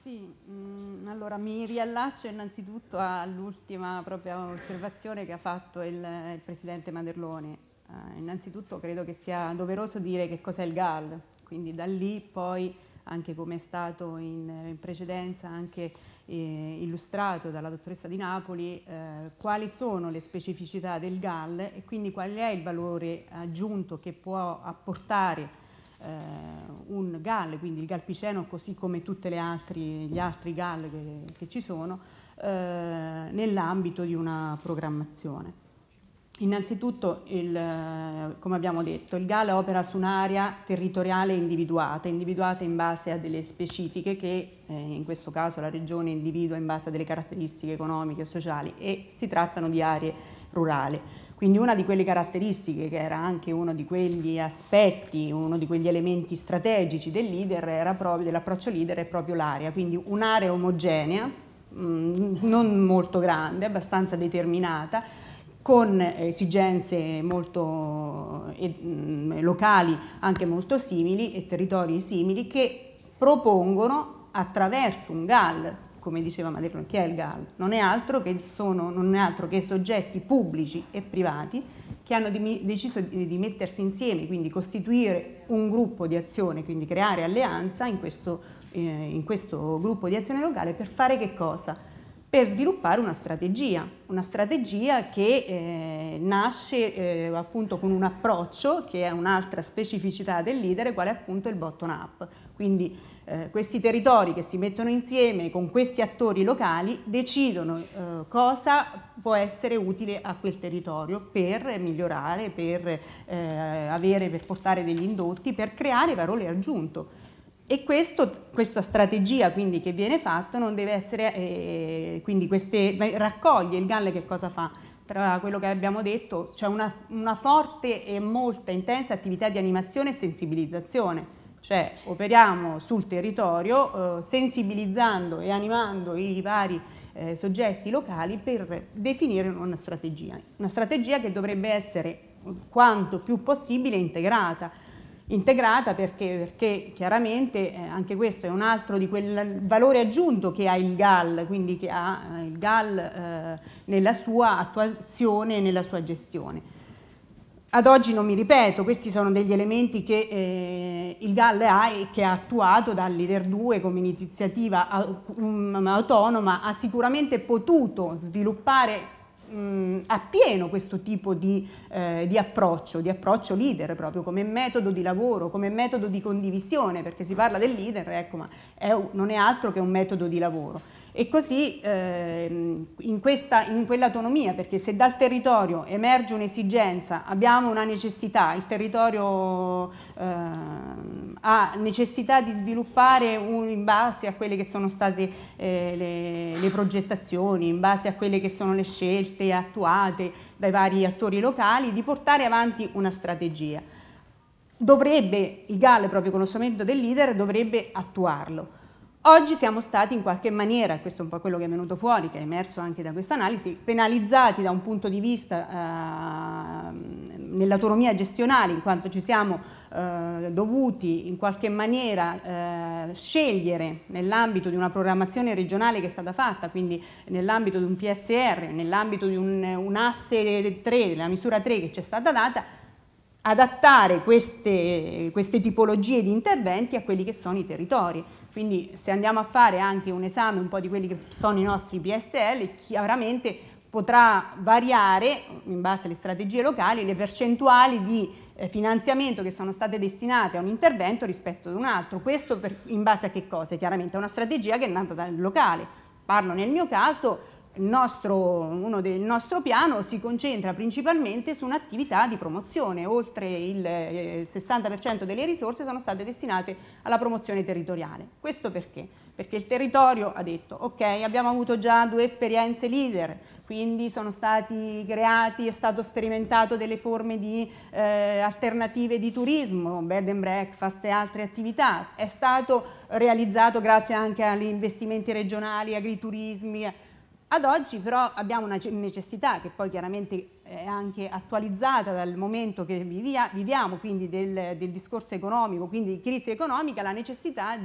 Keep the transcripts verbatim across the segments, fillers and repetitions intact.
Sì, mh, allora mi riallaccio innanzitutto all'ultima propria osservazione che ha fatto il, il Presidente Maderloni. Uh, innanzitutto credo che sia doveroso dire che cos'è il G A L, quindi da lì poi, anche come è stato in, in precedenza anche eh, illustrato dalla dottoressa Di Napoli, eh, quali sono le specificità del G A L e quindi qual è il valore aggiunto che può apportare un G A L, quindi il galpiceno, così come tutti gli altri G A L che, che ci sono, eh, nell'ambito di una programmazione. Innanzitutto, il, come abbiamo detto, il G A L opera su un'area territoriale individuata, individuata in base a delle specifiche che eh, in questo caso la Regione individua in base a delle caratteristiche economiche e sociali, e si trattano di aree rurali. Quindi una di quelle caratteristiche, che era anche uno di quegli aspetti, uno di quegli elementi strategici del leader, era proprio dell'approccio leader, è proprio l'area, quindi un'area omogenea, mh, non molto grande, abbastanza determinata, con esigenze molto eh, mh, locali anche molto simili e territori simili, che propongono attraverso un G A L, come diceva Maderloni, che è il G A L? Non è altro che, sono, non è altro che soggetti pubblici e privati che hanno di, deciso di, di mettersi insieme, quindi costituire un gruppo di azione, quindi creare alleanza in questo, eh, in questo gruppo di azione locale per fare che cosa? Per sviluppare una strategia, una strategia che eh, nasce eh, appunto con un approccio che è un'altra specificità del leader, quale è appunto il bottom up. Quindi eh, questi territori che si mettono insieme con questi attori locali decidono eh, cosa può essere utile a quel territorio per migliorare, per, eh, avere, per portare degli indotti, per creare valore aggiunto. E questo, questa strategia quindi che viene fatta non deve essere, eh, quindi queste, raccoglie il G A L. Che cosa fa? Tra quello che abbiamo detto c'è una, una forte e molta intensa attività di animazione e sensibilizzazione, cioè operiamo sul territorio eh, sensibilizzando e animando i vari eh, soggetti locali per definire una strategia, una strategia che dovrebbe essere quanto più possibile integrata. Integrata perché, perché chiaramente eh, anche questo è un altro di quel valore aggiunto che ha il G A L, quindi che ha eh, il G A L eh, nella sua attuazione e nella sua gestione. Ad oggi non mi ripeto, questi sono degli elementi che eh, il G A L ha e che ha attuato dal Leader due come iniziativa um, autonoma, ha sicuramente potuto sviluppare appieno questo tipo di, eh, di approccio, di approccio leader proprio come metodo di lavoro, come metodo di condivisione, perché si parla del leader, ecco, ma è, non è altro che un metodo di lavoro. E così eh, in, questa, in quell'autonomia, perché se dal territorio emerge un'esigenza, abbiamo una necessità, il territorio eh, ha necessità di sviluppare un, in base a quelle che sono state eh, le, le progettazioni, in base a quelle che sono le scelte attuate dai vari attori locali, di portare avanti una strategia. Dovrebbe, il G A L, proprio con lo strumento del leader, dovrebbe attuarlo. Oggi siamo stati in qualche maniera, questo è un po' quello che è venuto fuori, che è emerso anche da questa analisi, penalizzati da un punto di vista eh, nell'autonomia gestionale, in quanto ci siamo eh, dovuti in qualche maniera eh, scegliere nell'ambito di una programmazione regionale che è stata fatta, quindi nell'ambito di un P S R, nell'ambito di un, un asse tre, la misura tre che ci è stata data, adattare queste, queste tipologie di interventi a quelli che sono i territori. Quindi se andiamo a fare anche un esame un po' di quelli che sono i nostri P S L, chiaramente potrà variare, in base alle strategie locali, le percentuali di eh, finanziamento che sono state destinate a un intervento rispetto ad un altro. Questo per, in base a che cosa? Chiaramente a una strategia che è nata dal locale. Parlo nel mio caso, il nostro, uno del nostro piano si concentra principalmente su un'attività di promozione, oltre il sessanta per cento delle risorse sono state destinate alla promozione territoriale. Questo perché? Perché il territorio ha detto ok, abbiamo avuto già due esperienze leader, quindi sono stati creati, è stato sperimentato delle forme di eh, alternative di turismo, bed and breakfast e altre attività, è stato realizzato grazie anche agli investimenti regionali, agriturismi. Ad oggi però abbiamo una necessità che poi chiaramente è anche attualizzata dal momento che viviamo, quindi del, del discorso economico, quindi di crisi economica, la necessità di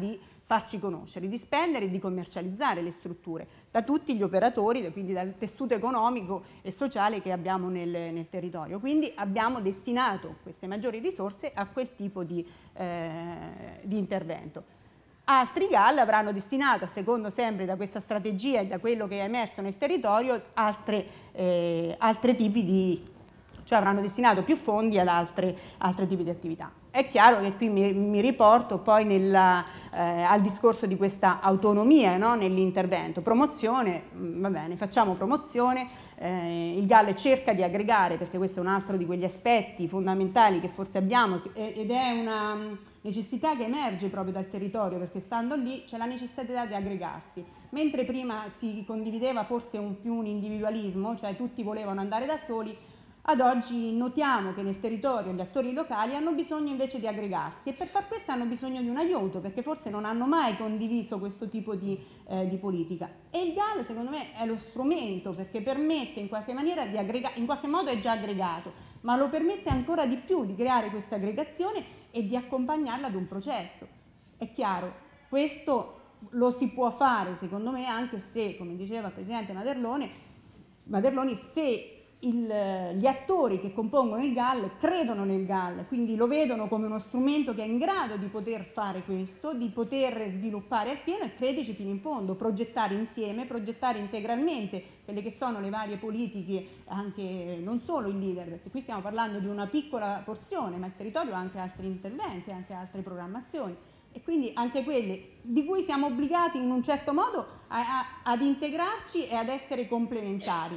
farci conoscere, di spendere e di commercializzare le strutture da tutti gli operatori, quindi dal tessuto economico e sociale che abbiamo nel, nel territorio. Quindi abbiamo destinato queste maggiori risorse a quel tipo di, eh, di intervento. Altri G A L avranno destinato, a secondo sempre da questa strategia e da quello che è emerso nel territorio, altre, eh, altri tipi di, cioè avranno destinato più fondi ad altre, altri tipi di attività. È chiaro che qui mi, mi riporto poi nella, eh, al discorso di questa autonomia, no, nell'intervento. Promozione, mh, va bene, facciamo promozione, eh, il G A L cerca di aggregare, perché questo è un altro di quegli aspetti fondamentali che forse abbiamo ed è una necessità che emerge proprio dal territorio, perché stando lì c'è la necessità di aggregarsi. Mentre prima si condivideva forse un, più un individualismo, cioè tutti volevano andare da soli, ad oggi notiamo che nel territorio gli attori locali hanno bisogno invece di aggregarsi e per far questo hanno bisogno di un aiuto, perché forse non hanno mai condiviso questo tipo di, eh, di politica. E il G A L secondo me è lo strumento, perché permette in qualche maniera di aggregare, in qualche modo è già aggregato, ma lo permette ancora di più di creare questa aggregazione e di accompagnarla ad un processo. È chiaro, questo lo si può fare secondo me anche se, come diceva il Presidente Maderloni, Maderloni se Il, gli attori che compongono il G A L credono nel G A L, quindi lo vedono come uno strumento che è in grado di poter fare questo, di poter sviluppare appieno e crederci fino in fondo, progettare insieme, progettare integralmente quelle che sono le varie politiche, anche non solo il leader, perché qui stiamo parlando di una piccola porzione, ma il territorio ha anche altri interventi, anche altre programmazioni. E quindi anche quelle di cui siamo obbligati in un certo modo a, a, ad integrarci e ad essere complementari.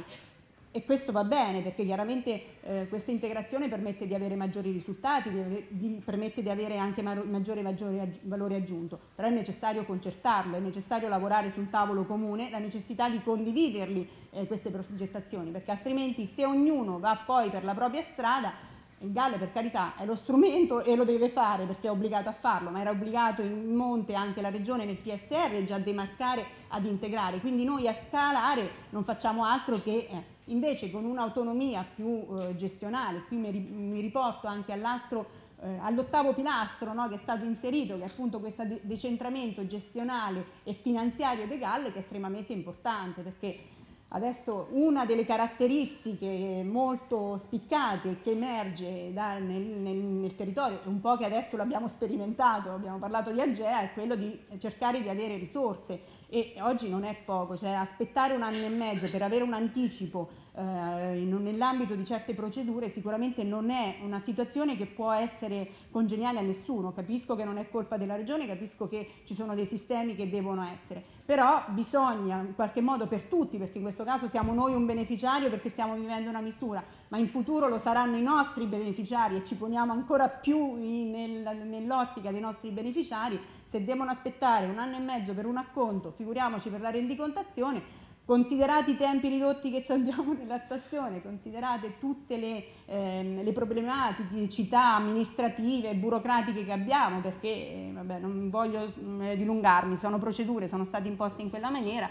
E questo va bene, perché chiaramente eh, questa integrazione permette di avere maggiori risultati, di ave di, permette di avere anche maggiore, maggiore aggi valore aggiunto, però è necessario concertarlo, è necessario lavorare sul tavolo comune, la necessità di condividerli eh, queste progettazioni, perché altrimenti se ognuno va poi per la propria strada, il G A L per carità è lo strumento e lo deve fare perché è obbligato a farlo, ma era obbligato in monte anche la regione nel P S R già a demarcare, ad integrare, quindi noi a scalare non facciamo altro che eh, invece con un'autonomia più eh, gestionale, qui mi, mi riporto anche all'altro, eh, all'ottavo pilastro, no, che è stato inserito, che è appunto questo de decentramento gestionale e finanziario del G A L, che è estremamente importante, perché adesso una delle caratteristiche molto spiccate che emerge da, nel, nel, nel territorio, un po' che adesso l'abbiamo sperimentato, abbiamo parlato di Agea, è quello di cercare di avere risorse e oggi non è poco, cioè aspettare un anno e mezzo per avere un anticipo eh, nell'ambito di certe procedure sicuramente non è una situazione che può essere congeniale a nessuno. Capisco che non è colpa della regione, capisco che ci sono dei sistemi che devono essere, però bisogna in qualche modo per tutti, perché in questo caso siamo noi un beneficiario perché stiamo vivendo una misura, ma in futuro lo saranno i nostri beneficiari e ci poniamo ancora più nel, nell'ottica dei nostri beneficiari. Se devono aspettare un anno e mezzo per un acconto, figuriamoci per la rendicontazione. Considerati i tempi ridotti che abbiamo nell'attuazione, considerate tutte le, ehm, le problematicità amministrative e burocratiche che abbiamo, perché eh, vabbè, non voglio eh, dilungarmi, sono procedure, sono state imposte in quella maniera,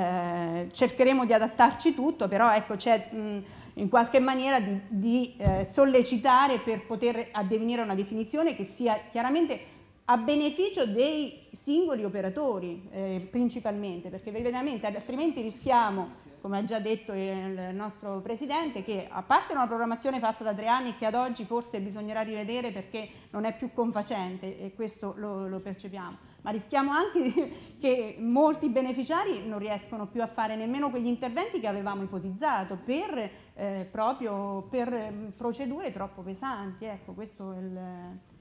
eh, cercheremo di adattarci tutto, però ecco c'è in qualche maniera di, di eh, sollecitare per poter addivenire a una definizione che sia chiaramente a beneficio dei singoli operatori eh, principalmente, perché veramente altrimenti rischiamo, come ha già detto il nostro Presidente, che a parte una programmazione fatta da tre anni che ad oggi forse bisognerà rivedere perché non è più confacente e questo lo, lo percepiamo, ma rischiamo anche che molti beneficiari non riescono più a fare nemmeno quegli interventi che avevamo ipotizzato per, eh, proprio per procedure troppo pesanti. Ecco, questo è il...